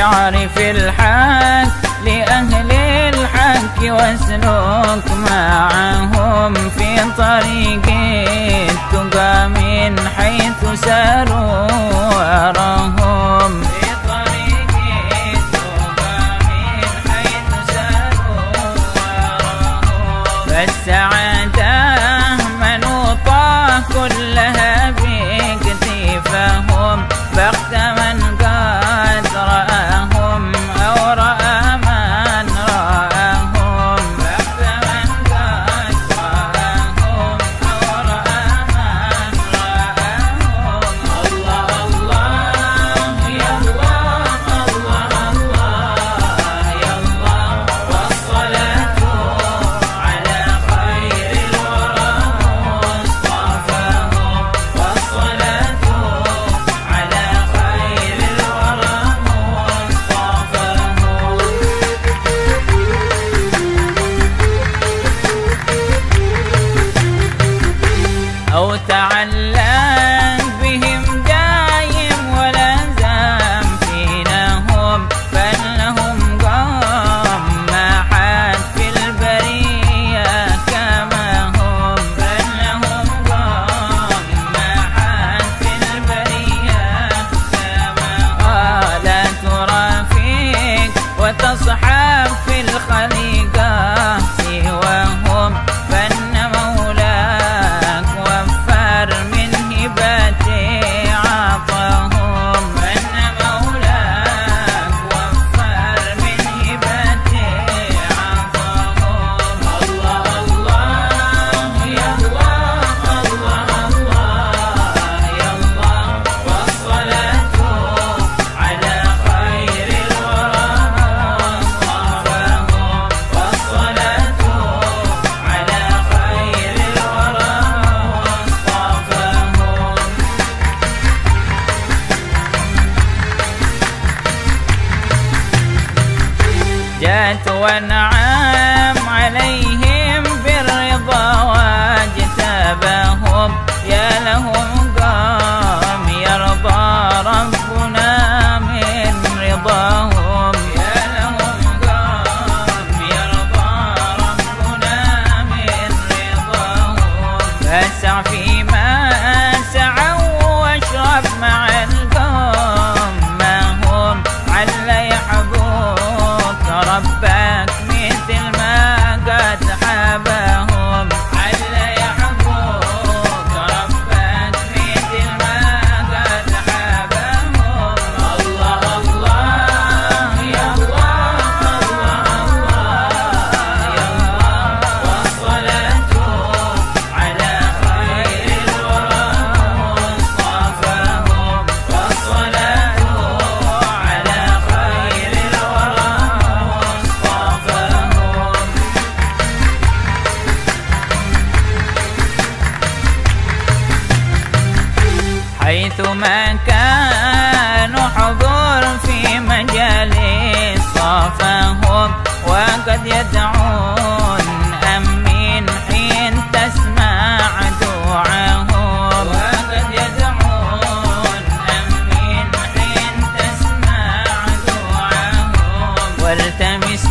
اعرف الحق لأهل الحق واسلك معهم في طريق التقى من حيث ساروا وراهم فالسعادة منوطة كلها باكتفاهم بخت من قد رآهم أو رأى من رآهم بخت من قد رآهم أو رأى من رآهم. الله الله يا الله الله الله يا الله والصلاة على خير الورى مصطفاهم والصلاة على خير الورى مصطفاهم. أو تعلق بهم دايم ولا زام فينهم فإنهم قام ما حد في البرية كما هم فإنهم قام ما حد في البرية كما هم. لا ترى فيك وتصحب في الخليقة سواهم فإن مولاك وفر من هبته عطاهم فإن مولاك وفر من هبته عطاهم. الله الله يا الله الله الله يا الله والصلاة على خير الورى مصطفاهم والصلاة على خير الورى مصطفاهم. جات وانعم عليهم بالرضا واجتباهم يا لهم قام يرضى ربنا من رضاهم يا لهم قام يرضى ربنا من رضاهم. فاسع فيما سعوا واشرب مع القوم ما هم عل يحبوك ربك مثل ما قد حباهم عل يحبوك ربك مثل ما قد حباهم. الله الله يا الله الله الله يا الله والصلاة على خير الورى مصطفاهم والصلاة على خير الورى مصطفاهم. حيثما كانوا حضور في مجالس صافهم وقد يدعون أمين حين تسمع دعاهم وقد يدعون أمين حين تسمع دعاهم. والتمس